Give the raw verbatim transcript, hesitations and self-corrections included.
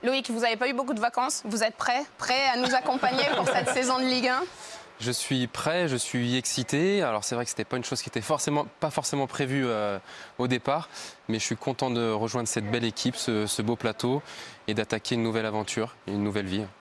Loïc, vous n'avez pas eu beaucoup de vacances. Vous êtes prêt Prêt à nous accompagner pour cette saison de Ligue un? Je suis prêt, je suis excité. Alors c'est vrai que ce n'était pas une chose qui était forcément, pas forcément prévue euh, au départ, mais je suis content de rejoindre cette belle équipe, ce, ce beau plateau et d'attaquer une nouvelle aventure, une nouvelle vie.